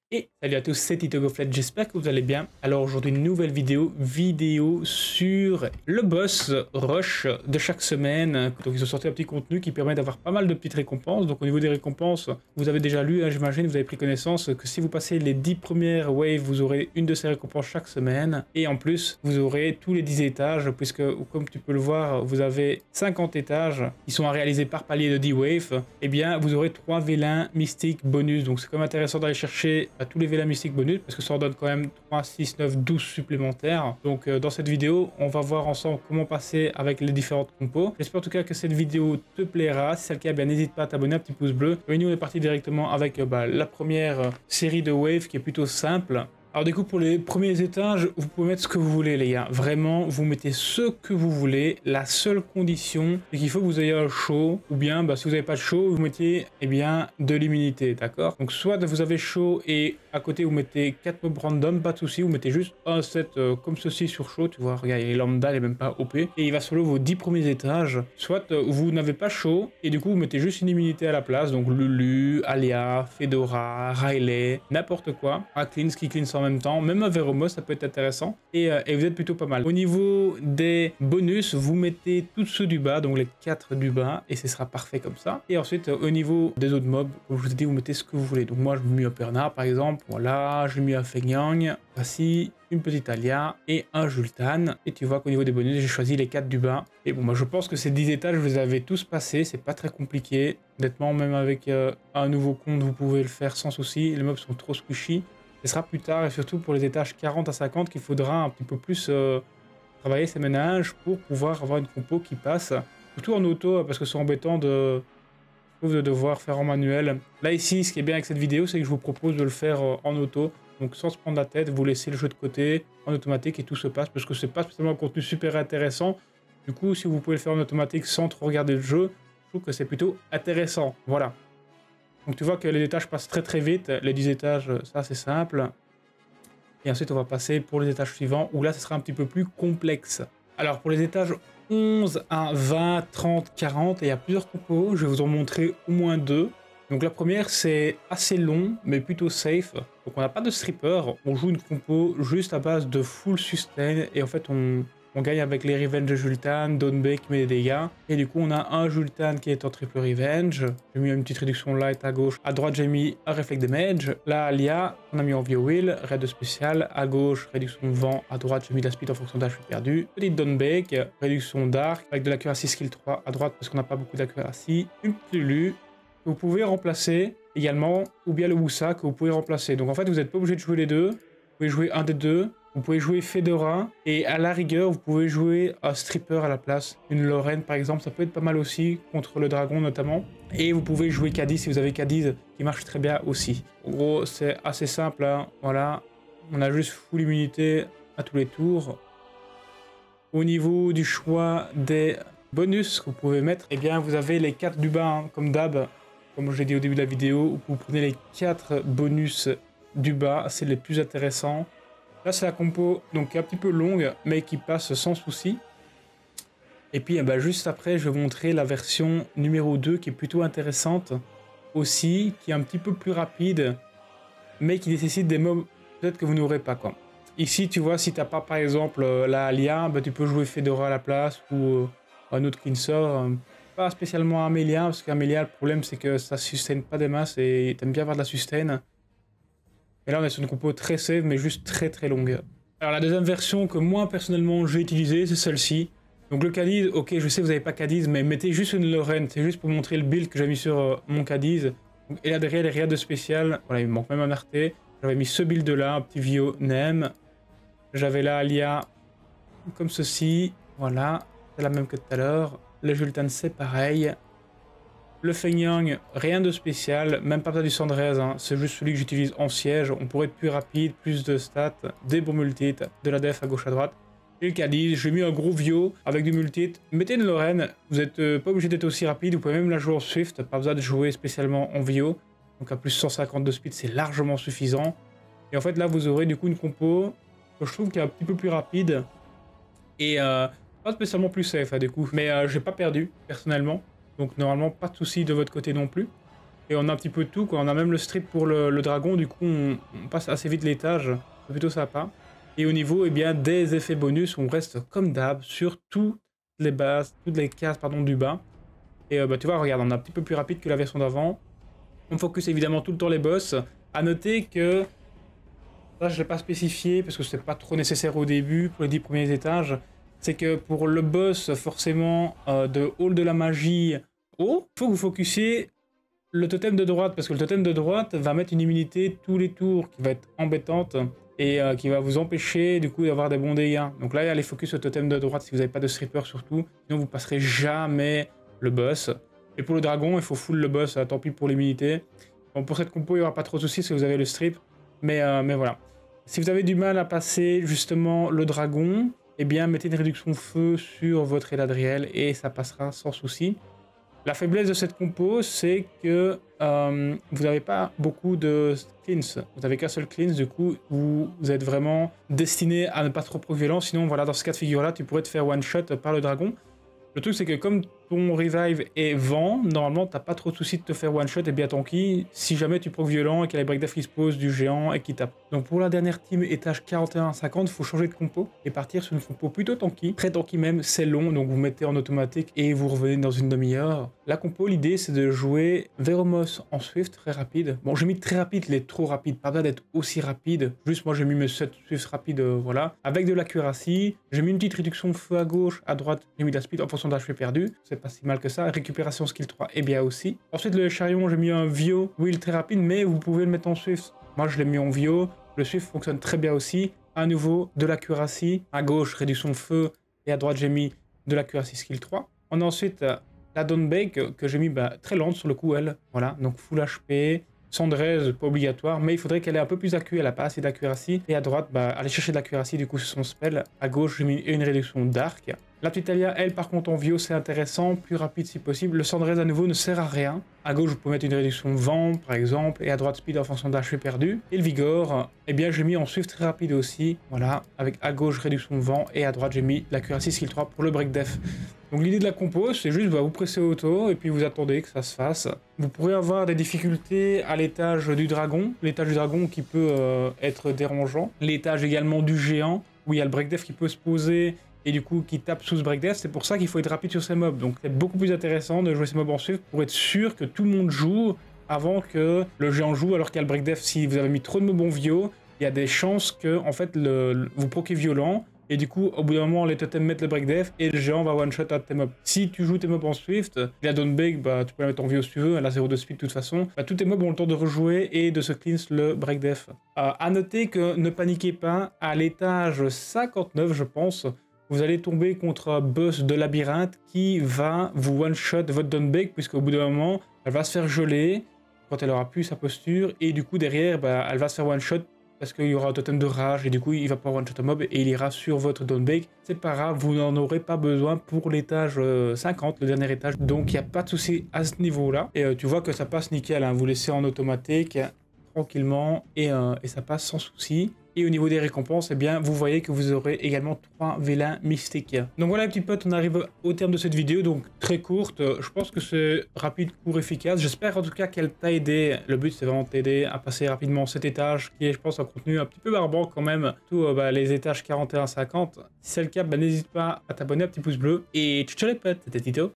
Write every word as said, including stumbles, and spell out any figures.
Et salut à tous, c'est TitoGoFlet, j'espère que vous allez bien. Alors aujourd'hui une nouvelle vidéo, vidéo sur le boss rush de chaque semaine. Donc ils ont sorti un petit contenu qui permet d'avoir pas mal de petites récompenses. Donc au niveau des récompenses, vous avez déjà lu, hein, j'imagine, vous avez pris connaissance que si vous passez les dix premières waves, vous aurez une de ces récompenses chaque semaine. Et en plus, vous aurez tous les dix étages, puisque comme tu peux le voir, vous avez cinquante étages qui sont à réaliser par palier de dix waves. Et bien vous aurez trois vélins mystiques bonus. Donc c'est quand même intéressant d'aller chercher à tous les vélins mystiques bonus parce que ça en donne quand même trois, six, neuf, douze supplémentaires. Donc euh, dans cette vidéo, on va voir ensemble comment passer avec les différentes compos. J'espère en tout cas que cette vidéo te plaira. Si c'est le cas, bien n'hésite pas à t'abonner, un petit pouce bleu. Et nous on est parti directement avec euh, bah, la première euh, série de waves qui est plutôt simple. Alors du coup pour les premiers étages, vous pouvez mettre ce que vous voulez les gars. Vraiment, vous mettez ce que vous voulez. La seule condition, c'est qu'il faut que vous ayez un show. Ou bien, bah, si vous n'avez pas de show, vous mettiez eh bien, de l'immunité, d'accord? Donc soit vous avez show et à côté vous mettez quatre mobs random, pas de souci. Vous mettez juste un set euh, comme ceci sur show. Tu vois, regarde, il est lambda, il est même pas O P. Et il va solo vos dix premiers étages. Soit euh, vous n'avez pas show et du coup vous mettez juste une immunité à la place. Donc Lulu, Alia, Fedora, Riley, n'importe quoi. Un cleanse qui cleanse en même temps, même un Veromos ça peut être intéressant et, euh, et vous êtes plutôt pas mal. Au niveau des bonus, vous mettez tous ceux du bas, donc les quatre du bas et ce sera parfait comme ça. Et ensuite euh, au niveau des autres mobs, comme je vous ai dit, vous mettez ce que vous voulez. Donc moi je mets mis un Pernard par exemple, voilà, j'ai mis un Feignang, voici une petite Alia et un Jultan. Et tu vois qu'au niveau des bonus, j'ai choisi les quatre du bas. Et bon, moi je pense que ces dix étages, je les avais tous passés, c'est pas très compliqué. Honnêtement, même avec euh, un nouveau compte, vous pouvez le faire sans souci. Les mobs sont trop squishy. Ce sera plus tard et surtout pour les étages quarante à cinquante qu'il faudra un petit peu plus euh, travailler ces ménages pour pouvoir avoir une compo qui passe. Surtout en auto parce que c'est embêtant de, de devoir faire en manuel. Là ici, ce qui est bien avec cette vidéo, c'est que je vous propose de le faire euh, en auto. Donc sans se prendre la tête, vous laissez le jeu de côté en automatique et tout se passe parce que c'est pas spécialement un contenu super intéressant. Du coup, si vous pouvez le faire en automatique sans trop regarder le jeu, je trouve que c'est plutôt intéressant. Voilà. Donc tu vois que les étages passent très très vite, les dix étages, ça c'est simple. Et ensuite on va passer pour les étages suivants, où là ce sera un petit peu plus complexe. Alors pour les étages onze à vingt, trente, quarante, il y a plusieurs compos, je vais vous en montrer au moins deux. Donc la première c'est assez long, mais plutôt safe. Donc on n'a pas de stripper, on joue une compo juste à base de full sustain, et en fait on... On gagne avec les Revenge de Jultan, Donbei qui met des dégâts. Et du coup, on a un Jultan qui est en triple Revenge. J'ai mis une petite réduction light à gauche. À droite, j'ai mis un Reflect Damage. Là, Alia, on a mis en Vio Will, raid spécial. À gauche, réduction de vent. À droite, j'ai mis la speed en fonction d'âge perdu. Petite Donbei, réduction d'arc avec de l'accuracy skill trois à droite parce qu'on n'a pas beaucoup d'accuracy. Une petite Lulu que vous pouvez remplacer également, ou bien le Wusa que vous pouvez remplacer. Donc en fait, vous n'êtes pas obligé de jouer les deux. Vous pouvez jouer un des deux. Vous pouvez jouer Fedora et à la rigueur, vous pouvez jouer un stripper à la place. Une Lorraine par exemple, ça peut être pas mal aussi, contre le dragon notamment. Et vous pouvez jouer Cadiz si vous avez Cadiz qui marche très bien aussi. En gros, c'est assez simple, hein. Voilà. On a juste full immunité à tous les tours. Au niveau du choix des bonus que vous pouvez mettre, eh bien vous avez les quatre du bas, hein, comme d'hab. Comme je l'ai dit au début de la vidéo, vous prenez les quatre bonus du bas, c'est les plus intéressants. Là, c'est la compo donc un petit peu longue, mais qui passe sans souci. Et puis, eh ben, juste après, je vais vous montrer la version numéro deux, qui est plutôt intéressante aussi, qui est un petit peu plus rapide, mais qui nécessite des mobs peut-être que vous n'aurez pas, quoi. Ici, tu vois, si tu n'as pas, par exemple, la Alia, ben, tu peux jouer Fedora à la place, ou euh, un autre cleanser. Euh, pas spécialement Amelia, parce qu'Amelia, le problème, c'est que ça ne sustain pas des masses, et tu aimes bien avoir de la sustain. Et là, on est sur une compo très safe, mais juste très très longue. Alors la deuxième version que moi, personnellement, j'ai utilisée, c'est celle-ci. Donc le Cadiz, ok, je sais que vous n'avez pas Cadiz, mais mettez juste une Lorraine. C'est juste pour montrer le build que j'ai mis sur euh, mon Cadiz. Et là derrière, il n'y a rien de spécial. Voilà, il me manque même un R T. J'avais mis ce build-là, un petit Vio Nem. J'avais là Alia, comme ceci. Voilà, c'est la même que tout à l'heure. Le Jultan, c'est pareil. Le Feignang, rien de spécial, même pas du Sandrez, hein. C'est juste celui que j'utilise en siège. On pourrait être plus rapide, plus de stats, des bons multihits, de la def à gauche à droite. Et le Cadiz, j'ai mis un gros Vio avec du multihit. Mettez une Lorraine, vous n'êtes euh, pas obligé d'être aussi rapide, vous pouvez même la jouer en Swift, pas besoin de jouer spécialement en Vio. Donc à plus cent cinquante de speed, c'est largement suffisant. Et en fait là, vous aurez du coup une compo que je trouve qui est un petit peu plus rapide. Et euh, pas spécialement plus safe, hein, du coup. Mais euh, j'ai pas perdu, personnellement. Donc normalement, pas de souci de votre côté non plus. Et on a un petit peu de tout, quoi. On a même le strip pour le, le dragon, du coup on, on passe assez vite l'étage, c'est plutôt sympa. Et au niveau eh bien, des effets bonus, on reste comme d'hab sur toutes les bases, toutes les cases pardon, du bas. Et euh, bah, tu vois, regarde, on est un petit peu plus rapide que la version d'avant. On focus évidemment tout le temps les boss. À noter que, ça je ne l'ai pas spécifié parce que c'est pas trop nécessaire au début pour les dix premiers étages, c'est que pour le boss forcément euh, de Hall de la Magie haut, il faut que vous focussiez le totem de droite, parce que le totem de droite va mettre une immunité tous les tours qui va être embêtante et euh, qui va vous empêcher du coup d'avoir des bons dégâts. Donc là, allez focus le totem de droite si vous n'avez pas de stripper surtout, sinon vous passerez jamais le boss. Et pour le dragon, il faut full le boss, euh, tant pis pour l'immunité. Bon, pour cette compo, il n'y aura pas trop de soucis si vous avez le strip, mais, euh, mais voilà. Si vous avez du mal à passer justement le dragon, eh bien mettez une réduction feu sur votre Eladriel et ça passera sans souci. La faiblesse de cette compo, c'est que euh, vous n'avez pas beaucoup de cleans. Vous n'avez qu'un seul cleans, du coup, vous, vous êtes vraiment destiné à ne pas trop pro violent. Sinon, voilà, dans ce cas de figure-là, tu pourrais te faire one-shot par le dragon. Le truc, c'est que comme ton revive est vent, normalement, t'as pas trop de soucis de te faire one-shot et bien tanky si jamais tu proc violent et qu'il y a les breakdef qui se posent du géant et qui tape. Donc pour la dernière team étage quarante et un à cinquante, il faut changer de compo et partir sur une compo plutôt tanky. Très tanky même, c'est long, donc vous mettez en automatique et vous revenez dans une demi-heure. La compo, l'idée, c'est de jouer Veromos en Swift, très rapide. Bon, j'ai mis très rapide, il est trop rapide, pas besoin d'être aussi rapide. Juste, moi, j'ai mis mes sept Swift rapides, euh, voilà. Avec de l'accuracy, j'ai mis une petite réduction de feu à gauche, à droite, j'ai mis de la speed en fonction d'H P perdu. C'est pas si mal que ça. Récupération skill trois est bien aussi. Ensuite, le chariot, j'ai mis un Vio wheel très rapide, mais vous pouvez le mettre en Swift. Moi, je l'ai mis en Vio. Le Swift fonctionne très bien aussi. À nouveau, de l'accuracy. À gauche, réduction de feu. Et à droite, j'ai mis de l'accuracy skill trois. On a ensuite euh, la Dawnbreak que, que j'ai mis bah, très lente sur le coup, elle. Voilà, donc full H P. Cendrez, pas obligatoire, mais il faudrait qu'elle ait un peu plus accu, elle a pas assez d'accuracy. Et à droite, bah, aller chercher de l'accuracy du coup sur son spell. À gauche, j'ai mis une réduction d'arc. La petite Talia, elle, par contre, en Vio, c'est intéressant, plus rapide si possible. Le Cendrez, à nouveau, ne sert à rien. À gauche, vous pouvez mettre une réduction vent, par exemple, et à droite, speed en fonction d'H P perdu. Et le Vigor, eh bien, j'ai mis en Swift très rapide aussi, voilà, avec à gauche, réduction vent, et à droite, j'ai mis l'accuracy skill trois pour le break def. Donc l'idée de la compo, c'est juste bah, vous pressez auto, et puis vous attendez que ça se fasse. Vous pourrez avoir des difficultés à l'étage du dragon, l'étage du dragon qui peut euh, être dérangeant. L'étage également du géant, où il y a le break def qui peut se poser, et du coup qui tape sous ce break def. C'est pour ça qu'il faut être rapide sur ces mobs. Donc c'est beaucoup plus intéressant de jouer ces mobs en Swift pour être sûr que tout le monde joue avant que le géant joue, alors qu'il y a le break def. Si vous avez mis trop de mobs en Vio, il y a des chances que en fait le, le, vous proquez violent, et du coup au bout d'un moment les totems mettent le break def et le géant va one shot à tes mobs. Si tu joues tes mobs en Swift, la Dawnbreak, bah tu peux la mettre en Vio si tu veux, elle a zéro de speed de toute façon, bah, tous tes mobs ont le temps de rejouer et de se cleanse le break def. Euh, à noter que ne paniquez pas, à l'étage cinquante-neuf je pense, vous allez tomber contre un boss de labyrinthe qui va vous one-shot votre Dawnbreak, puisqu'au bout d'un moment, elle va se faire geler quand elle aura plus sa posture, et du coup derrière, bah, elle va se faire one-shot parce qu'il y aura un totem de rage, et du coup il va pas one-shot un mob, et il ira sur votre Dawnbreak. C'est pas grave, vous n'en aurez pas besoin pour l'étage cinquante, le dernier étage, donc il n'y a pas de souci à ce niveau-là. Et euh, tu vois que ça passe nickel, hein. Vous laissez en automatique, tranquillement, et, euh, et ça passe sans souci. Et au niveau des récompenses, eh bien, vous voyez que vous aurez également trois vélins mystiques. Donc voilà les petits potes, on arrive au terme de cette vidéo, donc très courte. Je pense que c'est rapide, court, efficace. J'espère en tout cas qu'elle t'a aidé. Le but c'est vraiment de t'aider à passer rapidement cet étage, qui est je pense un contenu un petit peu barbant quand même. Tout euh, bah, les étages quarante et un à cinquante. Si c'est le cas, bah, n'hésite pas à t'abonner, un petit pouce bleu. Et ciao les potes, c'était Tito.